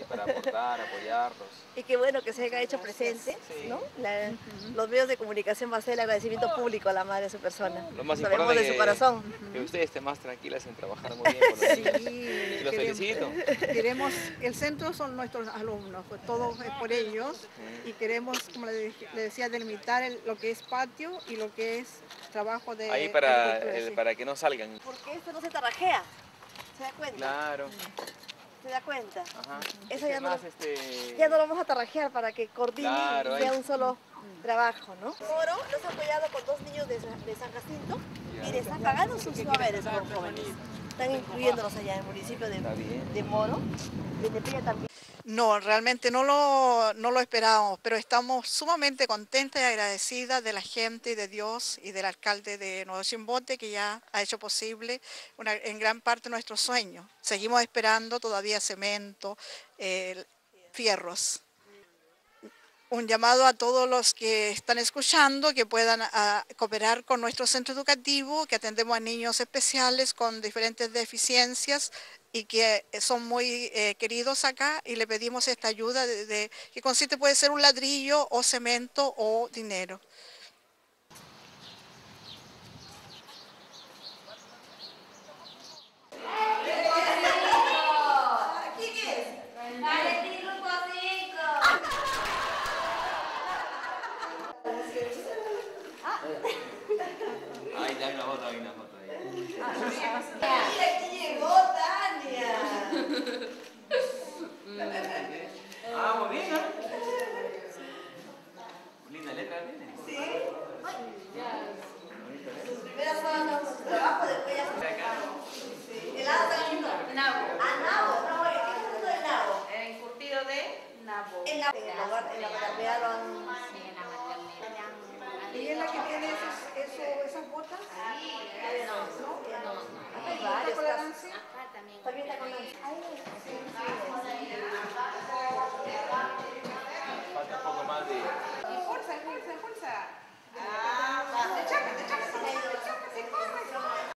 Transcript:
para aportar, apoyarlos. Y qué bueno que se haya hecho presente, Sí. ¿no? Los medios de comunicación va a ser el agradecimiento público a la madre de su persona. Lo más Sabemos importante de su corazón. que ustedes estén más tranquilas en trabajar muy bien por los niños. Y Sí, los felicito. el centro son nuestros alumnos, pues todo es por ellos y queremos, como le decía, delimitar lo que es patio y lo que es trabajo de Ahí agricultura. Sí. para que no salgan. Porque esto no se tarrajea. ¿Se da cuenta? Claro. ¿Se da cuenta? Ajá. Eso ya no, Más, ya no lo vamos a tarrajear para que coordine Claro, y sea ahí. un solo trabajo, ¿no? Moro los ha apoyado con 2 niños de San Jacinto y les han pagado sus haberes a los jóvenes. Están incluyéndolos allá en el municipio Está bien. de Moro, de Tepeya también. No, realmente no lo esperábamos, pero estamos sumamente contentas y agradecidas de la gente y de Dios y del alcalde de Nuevo Chimbote que ya ha hecho posible en gran parte nuestro sueño. Seguimos esperando todavía cemento, fierros. Un llamado a todos los que están escuchando que puedan cooperar con nuestro centro educativo, que atendemos a niños especiales con diferentes deficiencias y que son muy queridos acá y le pedimos esta ayuda que consiste puede ser un ladrillo o cemento o dinero. Ahí hay una foto, hay una foto ahí. Mira, aquí llegó Tania. Ah, muy bien, ¿no? Linda letra tiene. Sí. Sus primeras horas de trabajo, después ya se... ¿El lado también? Nabo. Ah, nabo, no, ¿qué es esto de nabo? Encurtido de nabo. En el hogar, en la maternidad lo han... Sí, en la maternidad. ¿Y es la que tiene esas botas?